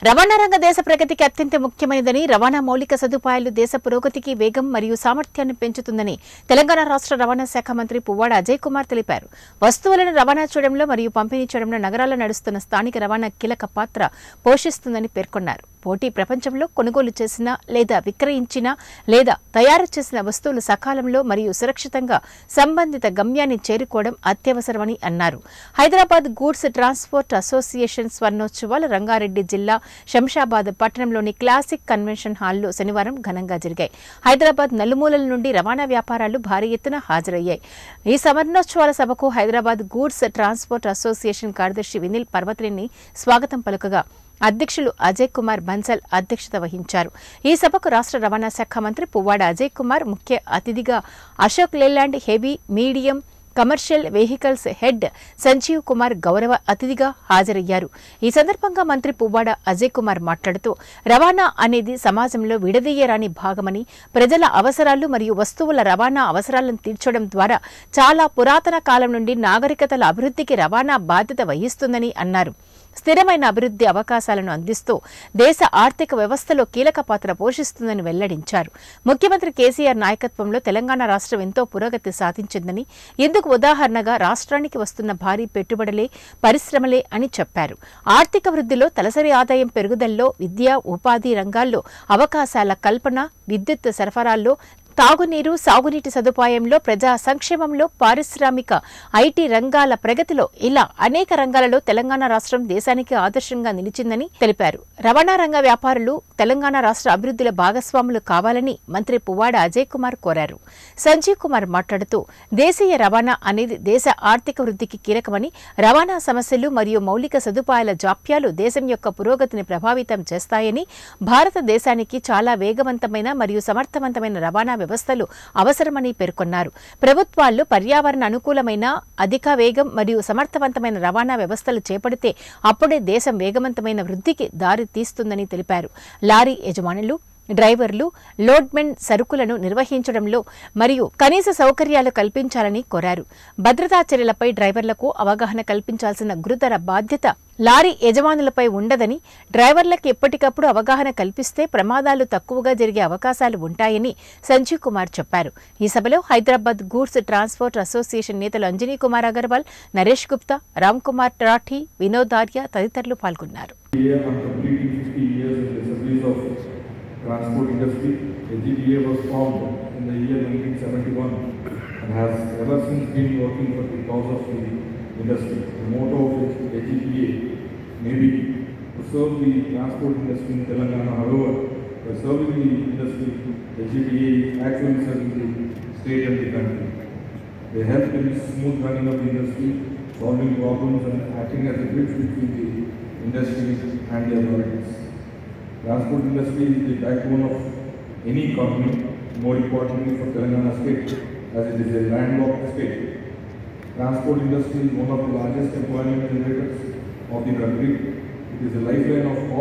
రవాణా రంగ దేశ ప్రగతికి అత్యంత ముఖ్యమైనదని, రవాణా మౌలిక సదుపాయాలు దేశ పురోగతికి వేగం మరియు సామర్థ్యాన్ని పెంచుతుందని తెలంగాణ రాష్ట్ర రవాణా శాఖ మంత్రి పువ్వాడ అజయ్ కుమార్ తెలిపారు. వస్తువులను రవాణా చేయడంలో మరియు పంపిణీ చేయడంలో నగరాల్లో నడుస్తున్న స్థానిక రవాణా కీలక పాత్ర పోషిస్తుందని పేర్కొన్నారు. పోటీ ప్రపంచంలో కొనుగోలు చేసిన లేదా విక్రయించిన లేదా తయారు చేసిన వస్తువులు సకాలంలో మరియు సురక్షితంగా సంబంధిత గమ్యాన్ని చేరుకోవడం అత్యవసరమని అన్నారు. హైదరాబాద్ గూడ్స్ ట్రాన్స్పోర్ట్ అసోసియేషన్ స్వర్ణోత్సవాలు రంగారెడ్డి జిల్లా శంషాబాద్ పట్టణంలోని క్లాసిక్ కన్వెన్షన్ హాల్లో శనివారం ఘనంగా జరిగాయి. హైదరాబాద్ నలుమూలల నుండి రవాణా వ్యాపారాలు భారీ ఎత్తున హాజరయ్యాయి. ఈ స్వర్ణోత్సవాల సభకు హైదరాబాద్ గూడ్స్ ట్రాన్స్పోర్ట్ అసోసియేషన్ కార్యదర్శి వినిల్ పర్వతనేని స్వాగతం పలుకగా అధ్యక్షులు అజయ్ కుమార్ బన్సల్ అధ్యక్షత వహించారు. ఈ సభకు రాష్ట్ర రవాణా శాఖ మంత్రి పువ్వాడ అజయ్ కుమార్ ముఖ్య అతిథిగా Ashok Leyland heavy, medium, commercial vehicles head Sanjeev Kumar గౌరవ అతిథిగా హాజరయ్యారు. ఈ సందర్భంగా మంత్రి పువ్వాడ అజయ్ కుమార్ మాట్లాడుతూ, రవాణా అనేది సమాజంలో విడదీయరాని భాగమని, ప్రజల అవసరాలు మరియు వస్తువుల రవాణా అవసరాలను తీర్చడం ద్వారా చాలా పురాతన కాలం నుండి నాగరికతల అభివృద్ధికి రవాణా బాధ్యత వహిస్తుందని అన్నారు. స్థిరమైన అభివృద్ధి అవకాశాలను అందిస్తూ దేశ ఆర్థిక వ్యవస్థలో కీలక పాత్ర పోషిస్తుందని వెల్లడించారు. ముఖ్యమంత్రి కేసీఆర్ నాయకత్వంలో తెలంగాణ రాష్ట్రం ఎంతో పురోగతి సాధించిందని, ఇందుకు ఉదాహరణగా రాష్ట్రానికి వస్తున్న భారీ పెట్టుబడులే, పరిశ్రమలే అని చెప్పారు. ఆర్థిక వృద్ధిలో, తలసరి ఆదాయం పెరుగుదలలో, విద్య, ఉపాధి రంగాల్లో అవకాశాల కల్పన, విద్యుత్ సరఫరాల్లో, తాగునీరు, సాగునీటి సదుపాయంలో, ప్రజా సంక్షేమంలో, పారిశ్రామిక, ఐటీ రంగాల ప్రగతిలో ఇలా అనేక రంగాలలో తెలంగాణ రాష్ట్రం దేశానికి ఆదర్శంగా నిలిచిందని తెలిపారు. రవాణా రంగ వ్యాపారులు తెలంగాణ రాష్ట్ర అభివృద్ధిలో భాగస్వాములు కావాలని మంత్రి పువ్వాడ అజయ్ కుమార్ కోరారు. సంజీవ్ కుమార్ మాట్లాడుతూ, దేశీయ రవాణా అనేది దేశ ఆర్థిక వృద్ధికి కీలకమని, రవాణా సమస్యలు మరియు మౌలిక సదుపాయాల జాప్యాలు దేశం యొక్క పురోగతిని ప్రభావితం చేస్తాయని, భారతదేశానికి చాలా వేగవంతమైన మరియు సమర్థవంతమైన రవాణా వ్యవస్థలు అవసరమని పేర్కొన్నారు. ప్రభుత్వాలు పర్యావరణ అనుకూలమైన, అధిక వేగం మరియు సమర్థవంతమైన రవాణా వ్యవస్థలు చేపడితే అప్పుడే దేశం వేగవంతమైన వృద్ధికి దారి తీస్తుందని తెలిపారు. లారీ యజమానులు, డ్రైవర్లు లోడ్మెన్ సరుకులను నిర్వహించడంలో మరియు కనీస సౌకర్యాలు కల్పించాలని కోరారు. భద్రతా చర్యలపై డ్రైవర్లకు అవగాహన కల్పించాల్సిన గురుతర బాధ్యత లారీ యజమానులపై ఉండదని, డ్రైవర్లకు ఎప్పటికప్పుడు అవగాహన కల్పిస్తే ప్రమాదాలు తక్కువగా జరిగే అవకాశాలు ఉంటాయని సంజీవ్ కుమార్ చెప్పారు. ఈ సభలో హైదరాబాద్ గూడ్స్ ట్రాన్స్పోర్ట్ అసోసియేషన్ నేతలు అంజనీ కుమార్ అగర్వాల్, నరేష్ గుప్తా, రామ్ కుమార్ రాఠీ, వినోద్ ఆర్య తదితరులు పాల్గొన్నారు. Transport industry. HGTA was formed in the year 1971 and has ever since been working for the cause of the industry. The motto of HGTA may be to serve the transport industry in Telangana. However, by serving the industry, HGTA is actually serving the state and the country. They help in smooth running of the industry, solving problems and acting as a bridge between the industry and the authorities. Transport industry is the backbone of any economy, more importantly for Telangana state, as it is a landlocked state. Transport industry is one of the largest employment generators of the country. It is a lifeline of all